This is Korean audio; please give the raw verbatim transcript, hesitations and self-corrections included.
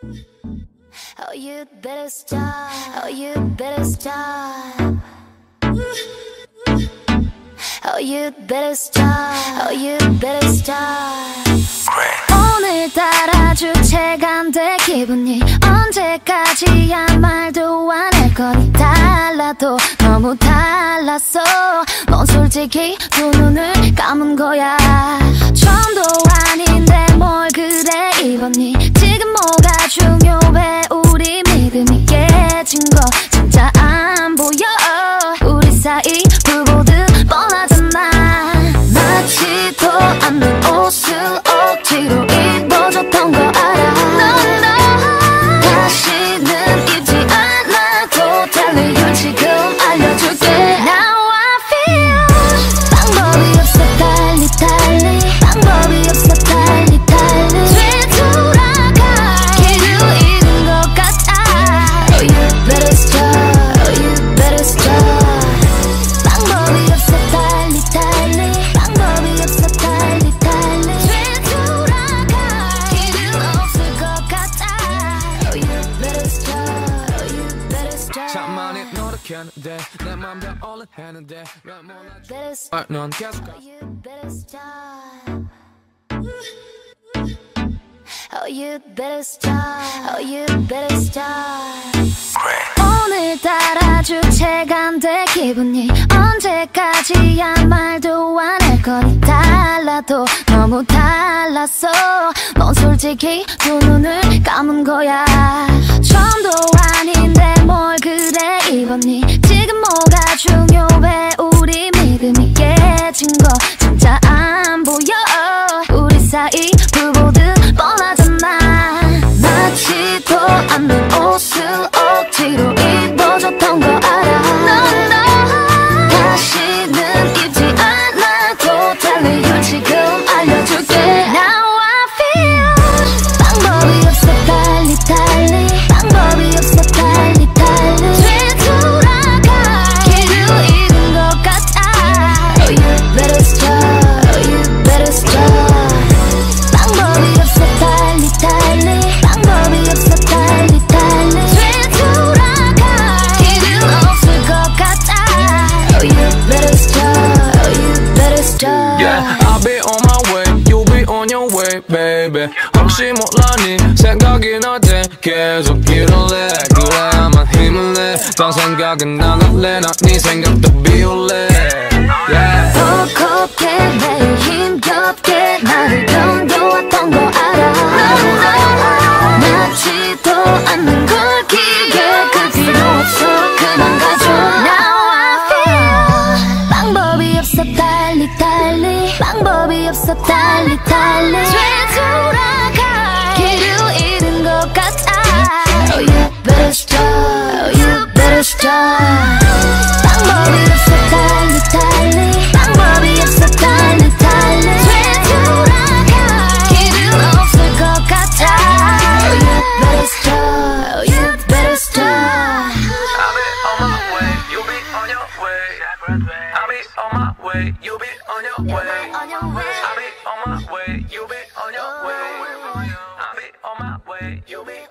Oh, you better stop. Oh, you better stop. Oh, you better stop. Oh, you better stop. 오늘따라 주체가 안 돼 기분이 언제까지야 말도 안 할 거니 달라도 너무 달랐어. 넌 솔직히 두 눈을 감은 거야. 처음도 아닌데 뭘 그래 입었니. 지금 뭐가 중요해. 우리 믿음이 깨진 거 진짜 안 보여. 우리 사이 불보듯 뻔하잖아. 맞지도 않는 옷을 억지로 입어줬던 거 알아. no, no. 다시는 입지 않아도 될 이유 지금 알려줄게. Now I feel 방법이 없어 달리 달리. 방법이 없어 달리 달리. 되돌아가 길을 잃은 것 같아. Oh you better stop. Oh you better stop. 방법이 없어 달리 달리. 방법이 없어 달리 달리. 되돌아가 길은 없을 것 같아. Oh you better stop. Oh you better stop. 참 많이 노력했는데 내 맘대로 all 했는데 왜 몰라줘. 아, 넌 계속 Oh you better stop. Oh you better stop. Oh you better stop. 오늘따라 주체가 안 돼 기분이 언제까지야 말도 안 할 거니 달라도 너무 달랐어. 넌 솔직히 두 눈을 감은 거야. 처음도 아닌데 뭘 그래 입었니. 지금 뭐가 중요해. 우리 믿음이 깨진 거 진짜 안 보여. 우리 사이 불보듯 뻔하잖아. 맞지도 않는 옷을 억지로 입어줬던 거 알아. no, no. 다시는 입지 않아도 될 이유 지금 알려줄게. Now I feel 방법이 없어 달리 달리. 방법이 없어 달리 달리. 되돌아가 길을 잃은 것 같아. Oh you better stop. Oh you better stop. 방법이 없어 달리 달리. 방법이 없어 달리 달리. 되돌아가 길은 없을 것 같아. Oh you better stop. Oh you better stop. Yeah, I'll be on my way, you'll be on your way, baby. 혹시 몰라 네 생각이 날 때 계속 이럴래. 그래야만 힘을 내. 딴 생각은 안 할래. 난 네 생각도 비울래. Yeah. 벅겁게 매일 힘겹게 나를 견뎌왔던 거 알아. 맞지도 않는 걸 기계 그 필요 없어. 그만 가줘. Now I feel 방법이 없어 달리 달리. 방법이 없어 달리 달리. 되돌아가 길을 잃은 것 같아. Oh you better stop. Oh you better stop. 방법이 없어 달리 달리. 방법이 없어 달리 달리. 되돌아가 길은 없을 것 같아. Oh you better stop. Oh you better stop. I'll be on my way, you'll be on your way. I'll be on my way, you'll be on your way. On your way. I'll be on my way, you'll be on your way. I'll be on my way, you'll be